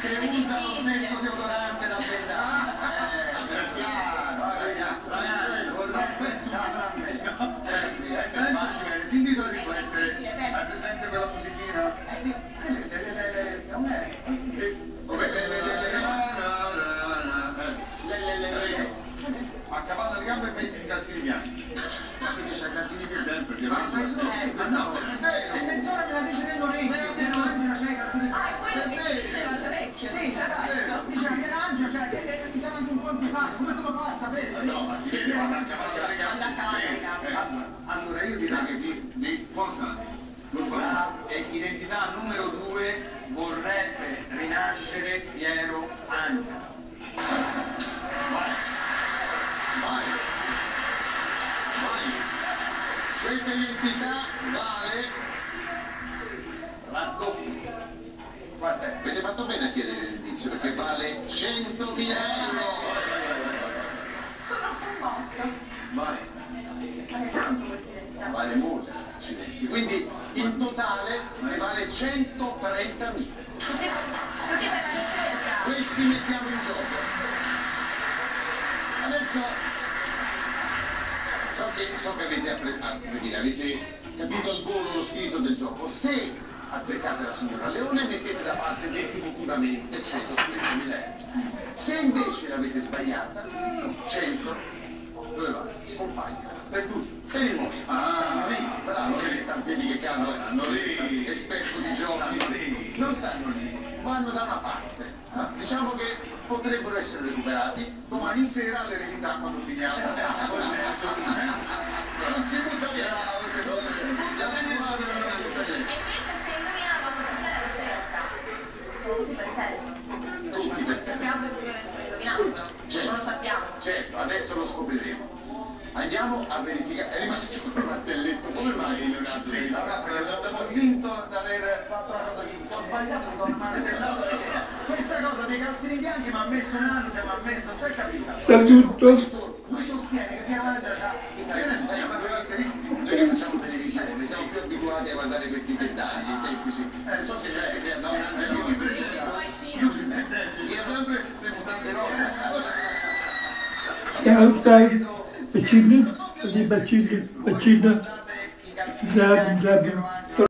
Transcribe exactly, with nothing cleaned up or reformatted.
che usa lo stesso deodorante da vent'anni. Pensaci bene, ti invito a riflettere. Hai presente quella musichina? Non è? A cavallo le gambe e metti i calzini bianchi. Perché c'ha calzini più sempre, che non so se... Ma no, è vero! E mezz'ora me la dice nell'orecchio, che Angela c'ha i calzini bianchi. Ah, è quello che ti diceva all'orecchio? Sì, dice anche l'Angela, cioè, mi sembra anche un po' imputato, come te lo fa a sapere? No, ma si vede quando a cavallo le gambe. Allora io direi che di, di cosa? Lo sbaglio. E identità numero due vorrebbe rinascere Piero Angela. Vai. Vai. Vai. Questa identità vale la doppia. Guarda. Avete fatto bene a chiedere l'indizio perché vale centomila euro. Sono commossa. Vai. Vale tanto questa identità. Vale molto, accidenti. Quindi in totale ne vale centotrentamila. Poteva, poteva la ricerca. Questi mettiamo in gioco. Adesso so che, so che avete, appre- ah, dire, avete capito al volo lo spirito del gioco. Se azzeccate la signora Leone mettete da parte definitivamente centotrentamila euro. Se invece l'avete sbagliata, cento dove va? Scompagna per tutti, per il momento. Ah, lì, bravo, siete tampini che cavolo hanno lì, esperto di giochi, non stanno lì, vanno da una parte. Ah, diciamo che potrebbero essere recuperati domani sera all'eredità quando finiamo. Non si butta via, non si butta via, si butta via. E invece se indovinavamo tutta la ricerca, sono tutti per te. Tutti per te. Per caso poteva essere indovinato, però Certo. non lo sappiamo. Certo, adesso lo scopriremo. Andiamo a verificare. È rimasto con il martelletto. Come mai Leonardo? Sì, perché sono convinto di aver fatto una cosa che mi sono sbagliato, mi sono martellato. Questa cosa dei calzini bianchi mi ha messo un'ansia, mi ha messo, non si è capito. Saluto. Lui sostiene che Piero Angela c'ha i calzini, sai, ma caratteristiche. Noi che facciamo televisione, ne siamo più abituati a guardare questi dettagli semplici. Eh, non so se c'è che sia no, Angela. Lui presenta. Lui presenta. Io sempre le mutande rosa. Ciao, dai. Bacino, bacino, bacino, bacino,